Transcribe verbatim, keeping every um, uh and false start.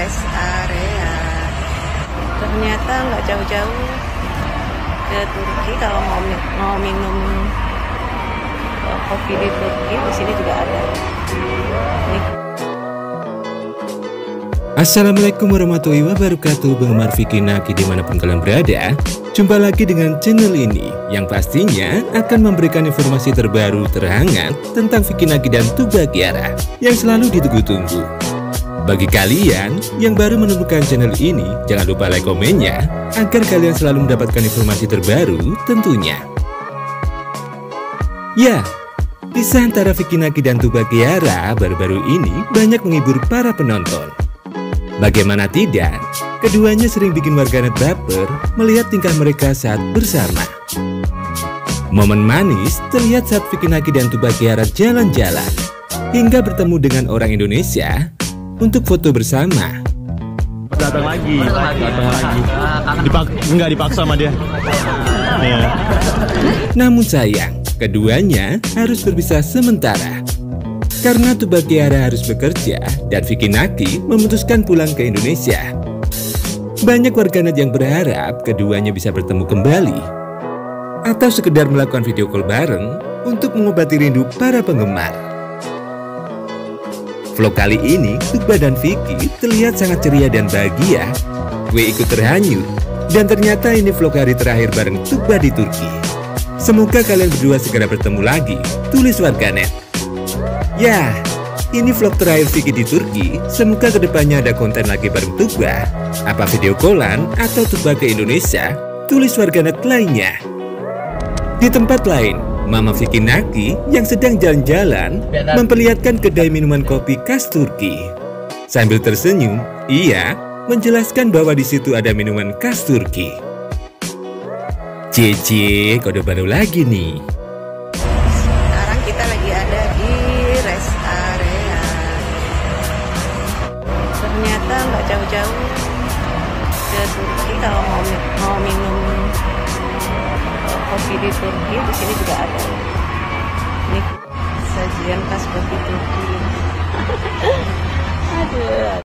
rest area. Ternyata nggak jauh-jauh ke Turki. Kalau mau, mau minum uh, kopi di Turki, di sini juga ada. Ini. Assalamualaikum warahmatullahi wabarakatuh, penggemar Vicky Naki dimanapun kalian berada. Jumpa lagi dengan channel ini yang pastinya akan memberikan informasi terbaru terhangat tentang Vicky Naki dan Tuba Kiara yang selalu ditunggu-tunggu. Bagi kalian yang baru menemukan channel ini, jangan lupa like komennya agar kalian selalu mendapatkan informasi terbaru tentunya. Ya, kisah antara Vicky Naki dan Tuba Kiara baru-baru ini banyak menghibur para penonton. Bagaimana tidak, keduanya sering bikin warganet baper melihat tingkah mereka saat bersama. Momen manis terlihat saat Vicky Naki dan Tuba Kiara jalan-jalan hingga bertemu dengan orang Indonesia untuk foto bersama. Datang lagi, datang lagi. Dipak enggak dipaksa sama dia. Ya. Namun sayang, keduanya harus berpisah sementara. Karena Tuba Kiara harus bekerja dan Vicky Naki memutuskan pulang ke Indonesia. Banyak warganet yang berharap keduanya bisa bertemu kembali atau sekedar melakukan video call bareng untuk mengobati rindu para penggemar. Vlog kali ini, Tuba dan Vicky terlihat sangat ceria dan bahagia. Gue ikut terhanyut, dan ternyata ini vlog hari terakhir bareng Tuba di Turki. Semoga kalian berdua segera bertemu lagi, tulis warganet. Ya, ini vlog terakhir Vicky di Turki. Semoga kedepannya ada konten lagi bareng Tuba. Apa video callan atau Tuba ke Indonesia? Tulis warganet lainnya. Di tempat lain, Mama Vicky Naki yang sedang jalan-jalan memperlihatkan kedai minuman kopi khas Turki. Sambil tersenyum, ia menjelaskan bahwa di situ ada minuman khas Turki. Cece, kode baru lagi nih. Sekarang kita lagi ada di rest area. Ternyata nggak jauh-jauh ke Turki. Kalau mau, mau minum kopi di Turki, di sini juga ada. Ini sajian khas kopi Turki. Aduh.